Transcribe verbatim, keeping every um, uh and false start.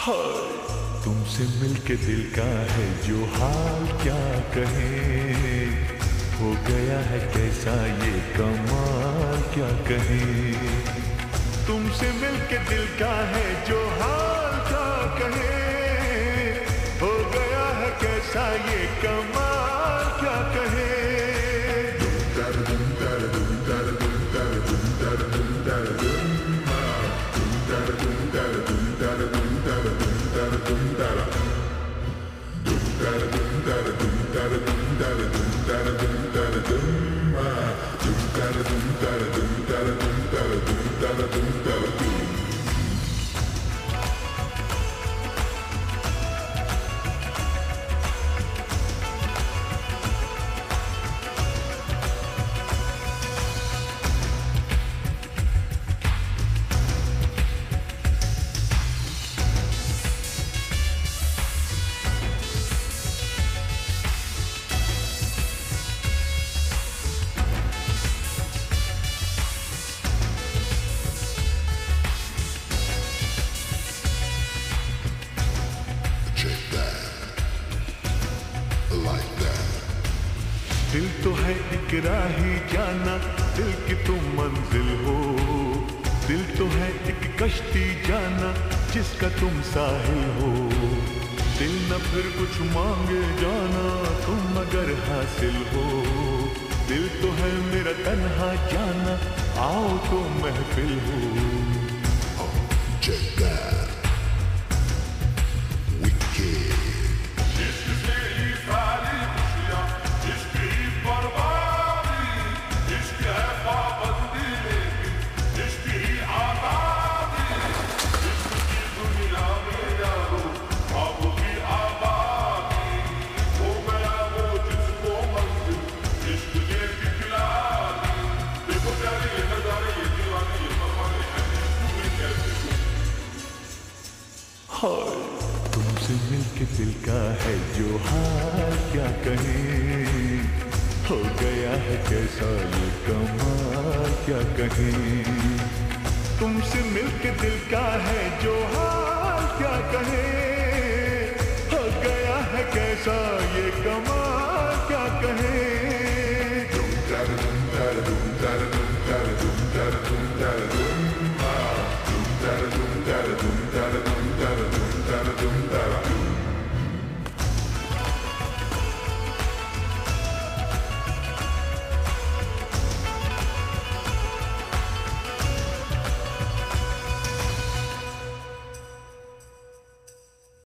हाय तुमसे मिलके दिल का है जो हाल क्या कहें, हो गया है कैसा ये कमाल क्या कहें। तुमसे मिलके दिल का है जो हाल क्या कहें, हो गया है कैसा ये कमाल क्या कहें। दिल तो है एक राही जाना, दिल की तुम मंजिल हो। दिल तो है एक कश्ती जाना, जिसका तुम साहिल हो। दिल न फिर कुछ मांगे जाना, तुम अगर हासिल हो। दिल तो है मेरा तन्हा जाना, आओ तो महफिल हो। हाय तुमसे मिलके दिल का है जो हाल क्या कहें, हो गया है कैसा ये कमाल क्या कहें। तुमसे मिलके दिल का है जो हाल क्या कहें, हो गया है कैसा ये कमाल क्या कहें।